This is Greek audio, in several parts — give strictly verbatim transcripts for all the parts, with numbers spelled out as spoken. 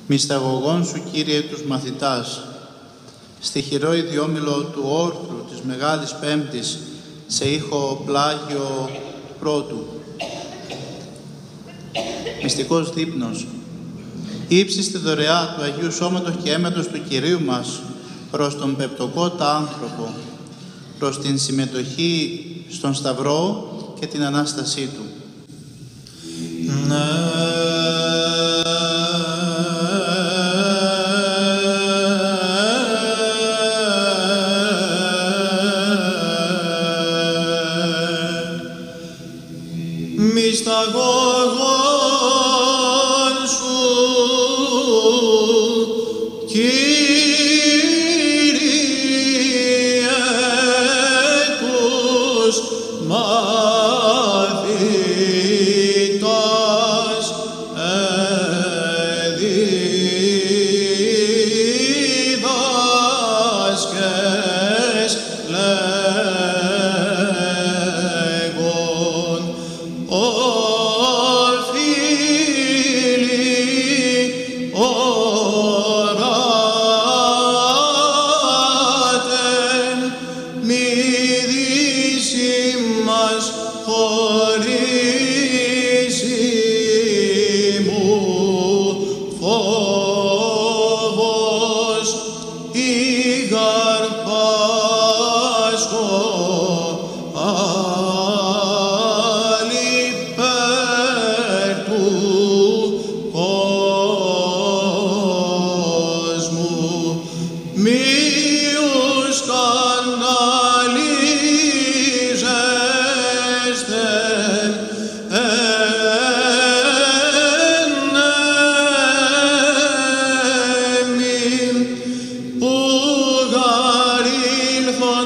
Μυσταγωγών σου, Κύριε, τους μαθητάς, στη χειρό ιδιόμιλο του όρθρου της Μεγάλης Πέμπτης, σε ήχο πλάγιο πρώτου. Μυστικός δείπνος. Ήψιστη δωρεά του Αγίου Σώματος και αίματος του Κυρίου μας προς τον πεπτοκότα άνθρωπο, προς την συμμετοχή στον Σταυρό και την Ανάστασή Του. Ναι. Μυσταγωγών σου, Κύριε, τους μαθητάς εδίδασκες λέγον, οφείλει οράτε, μη δύση μας χωρίσει μου φόβος, ήγαρ πάσχω αλιπέρ του κόσμου, μείους καναλίζεστε ενέμιν, που γαρήλθον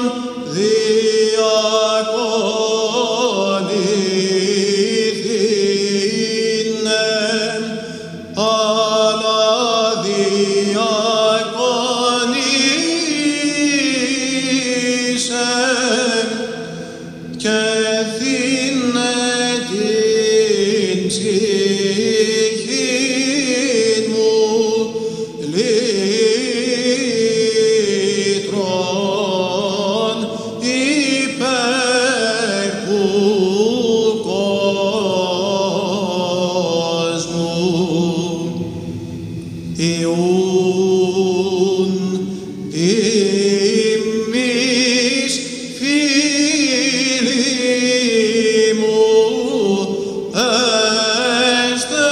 διακονηθήνε, αλλά διακονήσε και θύνε την ψυχήν μου λύτρων υπέρ του κόσμου. Ιούν ημείς, φίλοι μου, έστε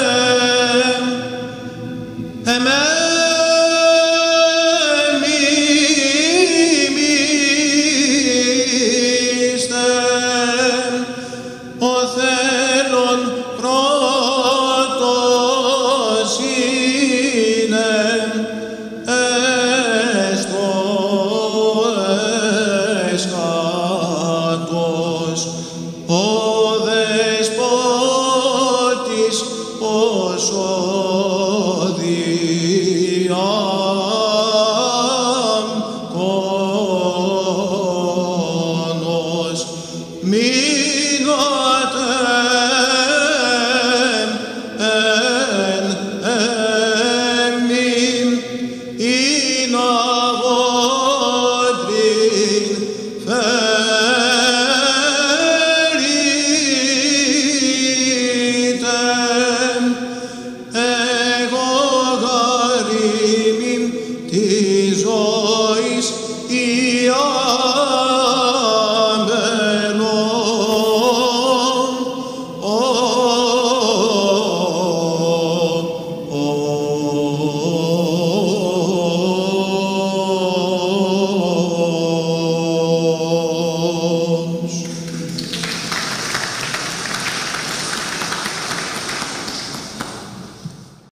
εμέμιμηστε, ο θέλων πρώτος είναι, έστω εσκάτος, ο δεσπότης ως οδηγός.